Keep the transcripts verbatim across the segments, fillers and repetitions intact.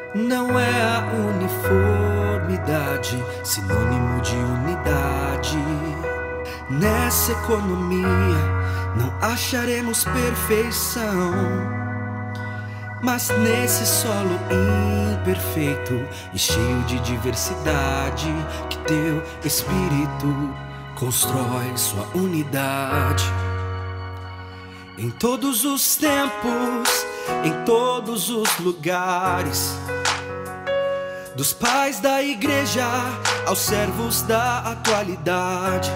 Não é a uniformidade sinônimo de unidade. Nessa economia não acharemos perfeição, mas nesse solo imperfeito e cheio de diversidade, que teu Espírito constrói sua unidade. Em todos os tempos, em todos os lugares, dos pais da igreja aos servos da atualidade,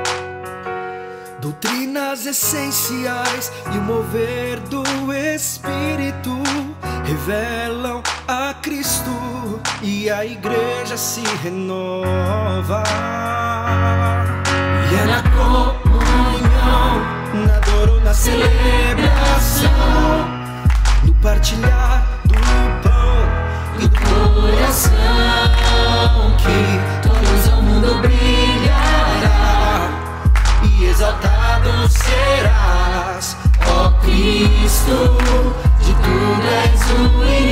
doutrinas essenciais e o mover do Espírito revelam a Cristo e a igreja se renova. E é na comunhão, na dor ou na celebração, no partilhar do pão e do coração, que todos ao mundo brilhará e exaltado serás, ó Cristo, de tudo és o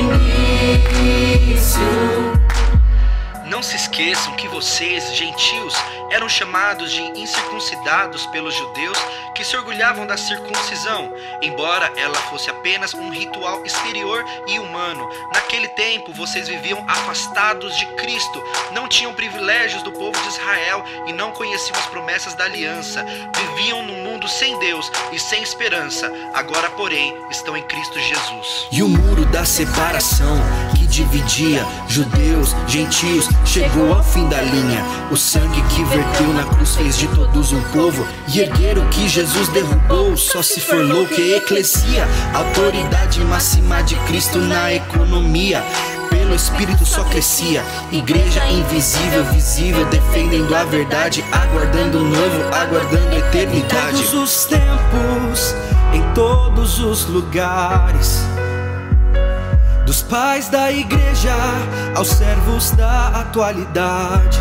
início. Não se esqueçam que vocês, gentios, eram chamados de incircuncidados pelos judeus que se orgulhavam da circuncisão, embora ela fosse apenas um ritual exterior e humano. Naquele tempo, vocês viviam afastados de Cristo, não tinham privilégios do povo de Israel e não conheciam as promessas da aliança. Viviam num mundo sem Deus e sem esperança. Agora, porém, estão em Cristo Jesus. E o muro da separação que dividia judeus, gentios, chegou ao fim da linha. O sangue que verteu na cruz fez de todos um povo, e erguer o que Jesus derrubou só se for louco e eclesia, autoridade máxima de Cristo na economia. Pelo Espírito só crescia, igreja invisível, visível, defendendo a verdade, aguardando o novo, aguardando a eternidade. Em todos os tempos, em todos os lugares, dos pais da igreja aos servos da atualidade,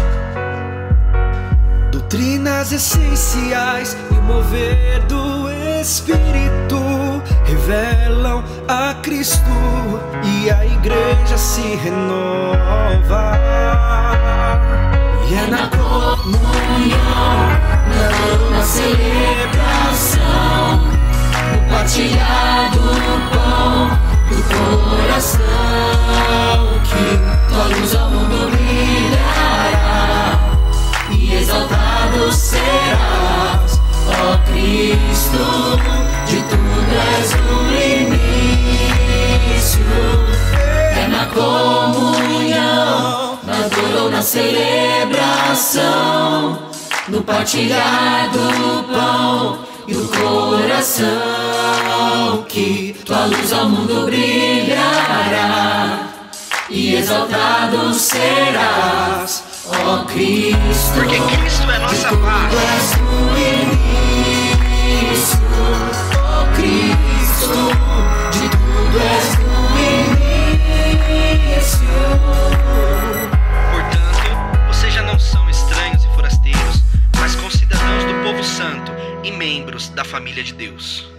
doutrinas essenciais e o mover do Espírito revelam a Cristo e a igreja se renova. E é na comunhão, na dor, na celebração, no partilhar do pão do coração, que tua luz ao mundo brilhará e exaltado serás, ó Cristo, de tudo és o início. É na comunhão, na dor ou na celebração, no partilhar do pão e do coração, que tua luz ao mundo brilhará e exaltado serás, ó Cristo, porque Cristo é nossa paz. Tu és o início, ó Cristo, de tudo és o início. Portanto, vocês já não são estranhos e forasteiros, mas concidadãos do povo santo e membros da família de Deus.